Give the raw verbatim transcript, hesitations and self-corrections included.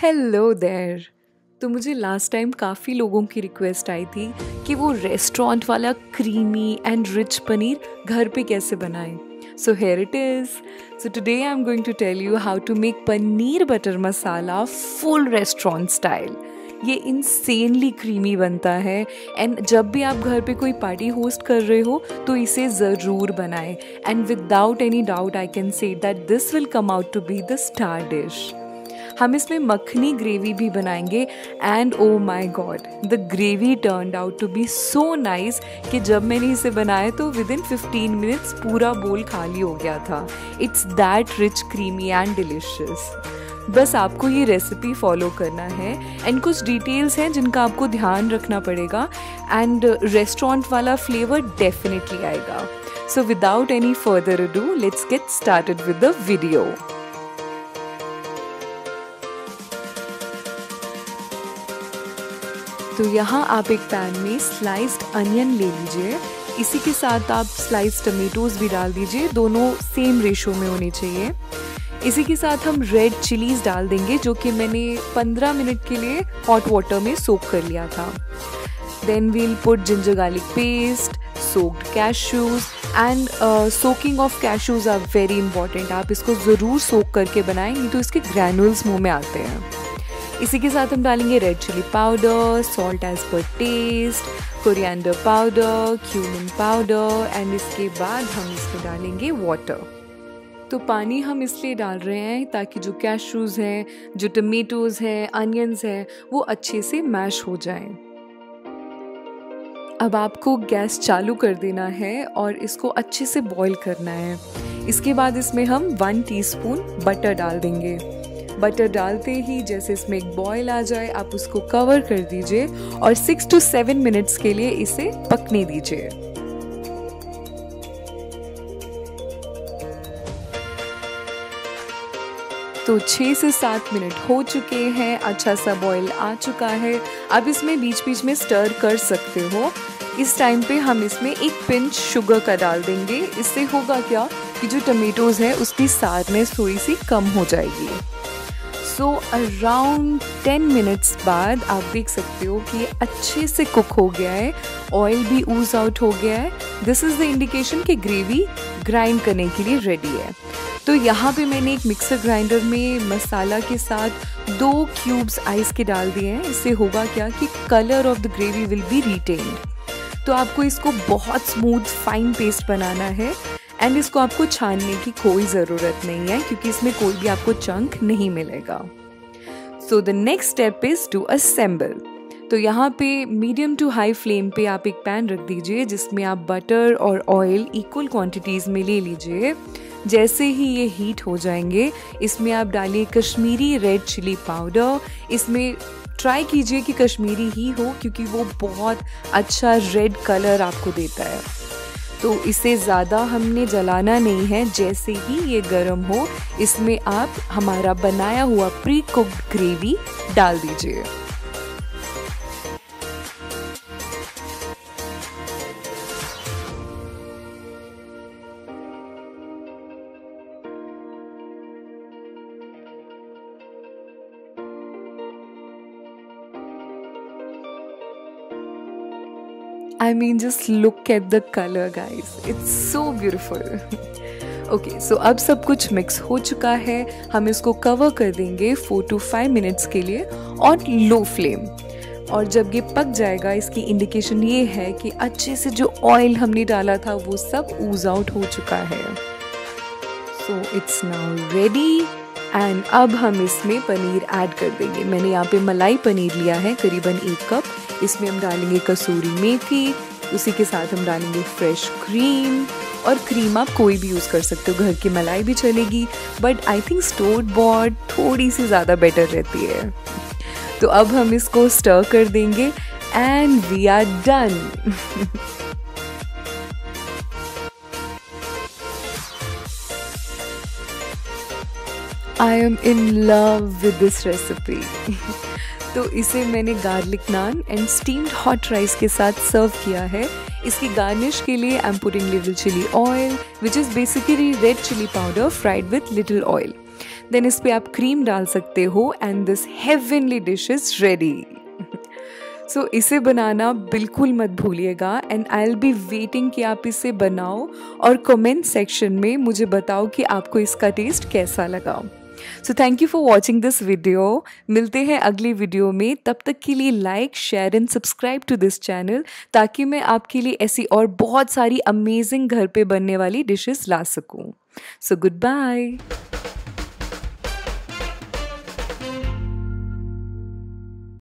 Hello there. तो मुझे last time काफ़ी लोगों की रिक्वेस्ट आई थी कि वो रेस्टोरेंट वाला क्रीमी एंड रिच पनीर घर पे कैसे बनाएं। So here it is. So today I am going to tell you how to make paneer butter masala full restaurant style. ये इंसेनली क्रीमी बनता है एंड जब भी आप घर पे कोई पार्टी होस्ट कर रहे हो तो इसे ज़रूर बनाएं and without any doubt I can say that this will come out to be the star dish. हम इसमें मखनी ग्रेवी भी बनाएंगे and oh my God, the gravy turned out to be so nice कि जब मैंने इसे बनाया तो विद इन फिफ्टीन मिनट्स पूरा बोल खाली हो गया था। It's that rich, creamy and delicious. बस आपको ये रेसिपी फॉलो करना है एंड कुछ डिटेल्स हैं जिनका आपको ध्यान रखना पड़ेगा एंड रेस्टोरेंट वाला फ्लेवर डेफिनेटली आएगा। So without any further ado let's get started with the video. तो यहाँ आप एक पैन में स्लाइस्ड अनियन ले लीजिए। इसी के साथ आप स्लाइस्ड टमेटोज़ भी डाल दीजिए, दोनों सेम रेशो में होने चाहिए। इसी के साथ हम रेड चिलीज़ डाल देंगे जो कि मैंने पंद्रह मिनट के लिए हॉट वाटर में सोक कर लिया था। Then we'll put ginger garlic paste, soaked cashews and soaking of cashews are very important. आप इसको ज़रूर सोक करके बनाएं, नहीं तो इसके ग्रैनुल्स मुँह में आते हैं। इसी के साथ हम डालेंगे red chilli powder, salt as per taste, coriander powder, cumin powder and इसके बाद हम इसमें डालेंगे वाटर। तो पानी हम इसलिए डाल रहे हैं ताकि जो कैश्यूज़ हैं, जो टमेटोज़ हैं, अनियंस हैं, वो अच्छे से मैश हो जाएं। अब आपको गैस चालू कर देना है और इसको अच्छे से बॉईल करना है। इसके बाद इसमें हम वन टीस्पून बटर डाल देंगे। बटर डालते ही जैसे इसमें एक बॉयल आ जाए आप उसको कवर कर दीजिए और सिक्स टू सेवन मिनट्स के लिए इसे पकने दीजिए। तो छः से सात मिनट हो चुके हैं, अच्छा सा बॉयल आ चुका है। अब इसमें बीच बीच में स्टर कर सकते हो। इस टाइम पे हम इसमें एक पिंच शुगर का डाल देंगे। इससे होगा क्या कि जो टमेटोज़ है उसकी सारनेस थोड़ी सी कम हो जाएगी। सो अराउंड टेन मिनट्स बाद आप देख सकते हो कि ये अच्छे से कुक हो गया है, ऑयल भी ऊज आउट हो गया है। दिस इज़ द इंडिकेशन कि ग्रेवी ग्राइंड करने के लिए रेडी है। तो यहाँ पे मैंने एक मिक्सर ग्राइंडर में मसाला के साथ दो क्यूब्स आइस के डाल दिए हैं। इससे होगा क्या कि colour of the gravy will be retained. तो आपको इसको बहुत स्मूथ फाइन पेस्ट बनाना है एंड इसको आपको छानने की कोई ज़रूरत नहीं है क्योंकि इसमें कोई भी आपको चंक नहीं मिलेगा। So the next step is to assemble. तो यहाँ पे मीडियम टू हाई फ्लेम पे आप एक पैन रख दीजिए जिसमें आप बटर और ऑयल इक्वल क्वांटिटीज़ में ले लीजिए। जैसे ही ये हीट हो जाएंगे इसमें आप डालिए कश्मीरी रेड चिली पाउडर। इसमें ट्राई कीजिए कि कश्मीरी ही हो क्योंकि वो बहुत अच्छा रेड कलर आपको देता है। तो इसे ज़्यादा हमने जलाना नहीं है। जैसे ही ये गर्म हो इसमें आप हमारा बनाया हुआ प्री कुक्ड ग्रेवी डाल दीजिए। I mean, just look at the color, guys. It's so beautiful. Okay, so अब सब कुछ मिक्स हो चुका है। हम इसको कवर कर देंगे फोर टू फाइव मिनट्स के लिए और लो फ्लेम। और जब ये पक जाएगा इसकी इंडिकेशन ये है कि अच्छे से जो ऑयल हमने डाला था वो सब ऊज आउट हो चुका है। So it's now ready and अब हम इसमें पनीर ऐड कर देंगे। मैंने यहाँ पे मलाई पनीर लिया है करीबन एक कप। इसमें हम डालेंगे कसूरी मेथी, उसी के साथ हम डालेंगे फ्रेश क्रीम। और क्रीम आप कोई भी यूज़ कर सकते हो, घर की मलाई भी चलेगी, but I think stored bought थोड़ी सी ज़्यादा बेटर रहती है। तो अब हम इसको स्टर कर देंगे and we are done. I am in love with this recipe. तो इसे मैंने garlic naan and steamed hot rice के साथ सर्व किया है। इसकी गार्निश के लिए I am putting little chilli oil which is basically red chilli powder fried with little oil. Then इस पर आप क्रीम डाल सकते हो and this heavenly dish is ready. So so, इसे बनाना बिल्कुल मत भूलिएगा and I will be waiting कि आप इसे बनाओ और कमेंट सेक्शन में मुझे बताओ कि आपको इसका टेस्ट कैसा लगा। So thank you for watching this video. मिलते हैं अगली वीडियो में, तब तक के लिए like share and subscribe to this channel ताकि मैं आपके लिए ऐसी और बहुत सारी अमेजिंग घर पे बनने वाली डिशेस ला सकूं। So good bye.